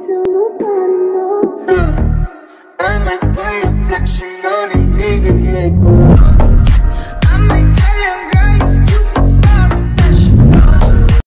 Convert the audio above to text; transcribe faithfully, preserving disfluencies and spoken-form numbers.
tell nobody no. I might put a reflection on a nigga, yeah.